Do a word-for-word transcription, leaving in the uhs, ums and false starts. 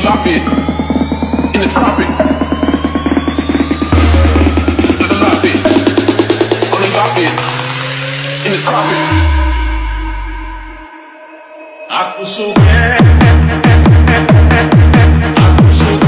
love it in the tropic. Only love it, only love it in the tropic. Aku suka